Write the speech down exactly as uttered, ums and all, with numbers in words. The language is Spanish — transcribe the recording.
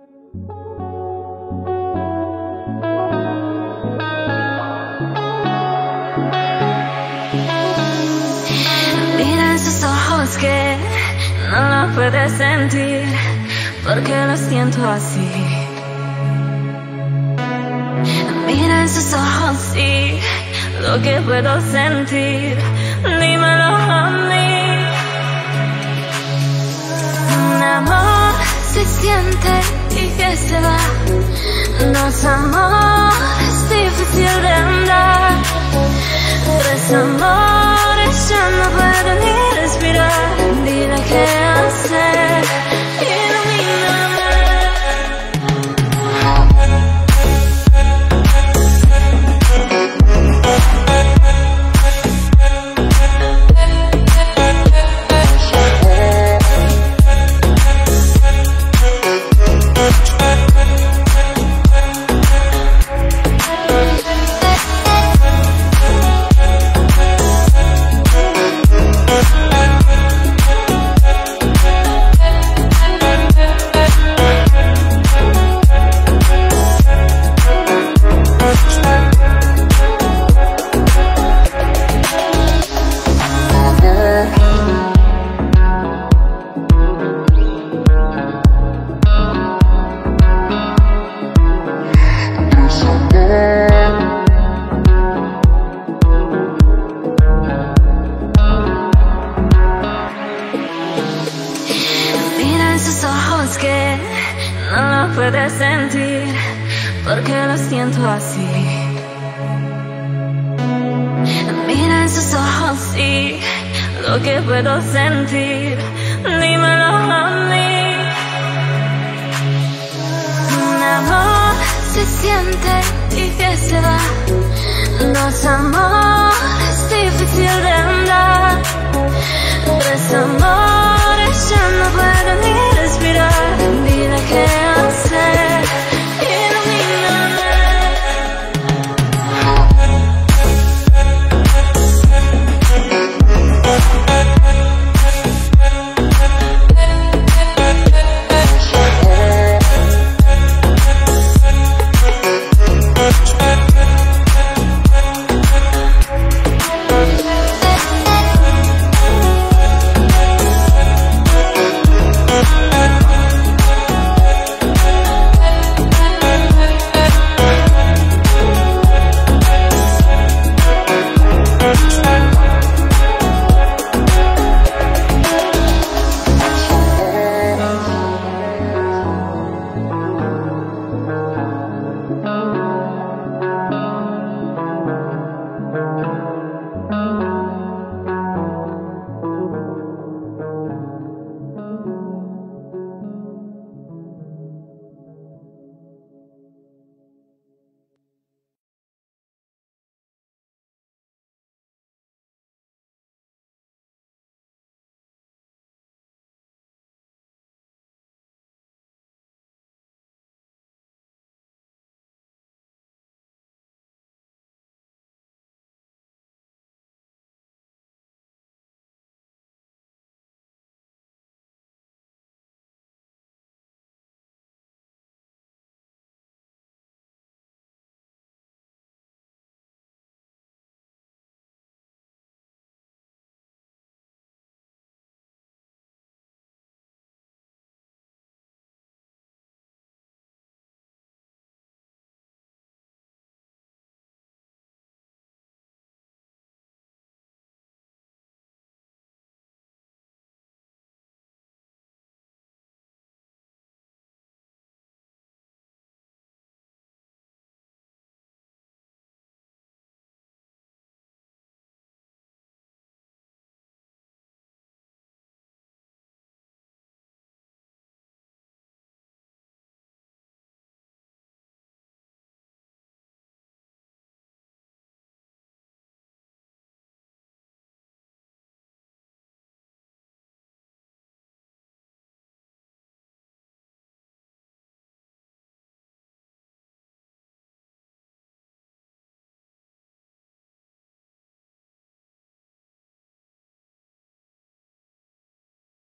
Mira esos ojos que no lo puedes sentir, porque lo siento así. Mira esos ojos, sí, lo que puedo sentir, dímelo a mí. Un amor se siente y que se va. Dos amores difícil de andar. Tres amores ya no puedo ni respirar. Dime qué hacer, ilumíname. Que no lo puedes sentir, porque lo siento así. Mira esos ojos, sí, lo que puedo sentir, dímelo a mí. Un amor se siente y que se va. Dos amores difícil de andar. Tres amores ya no puedo